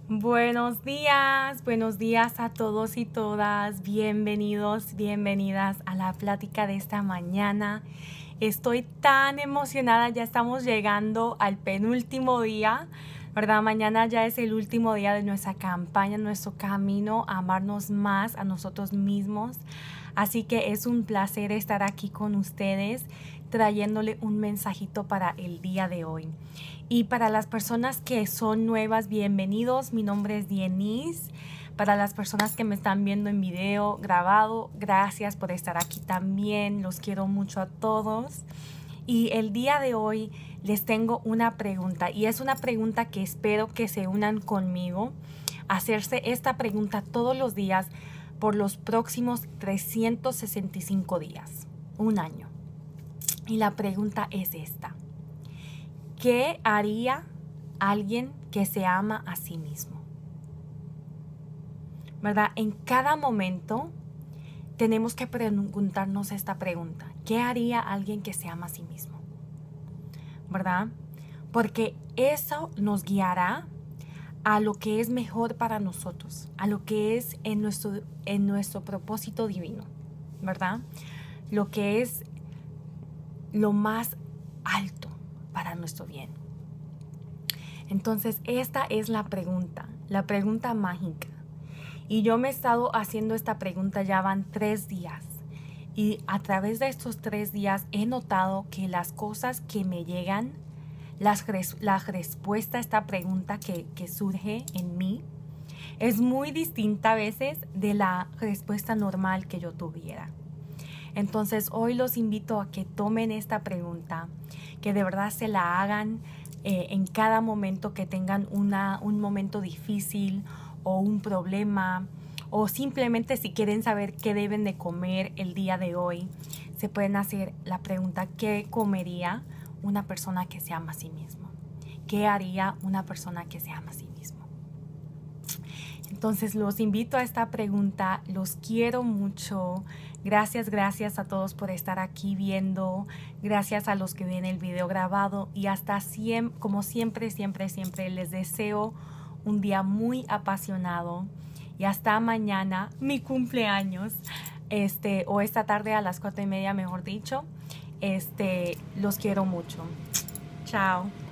Buenos días a todos y todas. Bienvenidos, bienvenidas a la plática de esta mañana. Estoy tan emocionada, ya estamos llegando al penúltimo día, ¿verdad? Mañana ya es el último día de nuestra campaña, nuestro camino a amarnos más a nosotros mismos. Así que es un placer estar aquí con ustedes, trayéndole un mensajito para el día de hoy. Y para las personas que son nuevas, bienvenidos. Mi nombre es Denise. Para las personas que me están viendo en video grabado, gracias por estar aquí también. Los quiero mucho a todos. Y el día de hoy les tengo una pregunta. Y es una pregunta que espero que se unan conmigo. Hacerse esta pregunta todos los días por los próximos 365 días. Un año. Y la pregunta es esta. ¿Qué haría alguien que se ama a sí mismo? ¿Verdad? En cada momento tenemos que preguntarnos esta pregunta. ¿Qué haría alguien que se ama a sí mismo? ¿Verdad? Porque eso nos guiará a lo que es mejor para nosotros, a lo que es en nuestro propósito divino, ¿verdad? Lo que es lo más alto para nuestro bien. Entonces, esta es la pregunta mágica. Y yo me he estado haciendo esta pregunta, ya van 3 días. Y a través de estos 3 días he notado que las cosas que me llegan, la respuesta a esta pregunta que surge en mí, es muy distinta a veces de la respuesta normal que yo tuviera. Entonces hoy los invito a que tomen esta pregunta, que de verdad se la hagan en cada momento que tengan un momento difícil o un problema, o simplemente si quieren saber qué deben de comer el día de hoy, se pueden hacer la pregunta: ¿qué comería una persona que se ama a sí mismo? ¿Qué haría una persona que se ama a sí mismo? Entonces los invito a esta pregunta, los quiero mucho. Gracias a todos por estar aquí viendo. Gracias a los que ven el video grabado. Y hasta siempre, como siempre, les deseo un día muy apasionado. Y hasta mañana, mi cumpleaños, o esta tarde a las 4:30, mejor dicho. Los quiero mucho. Chao.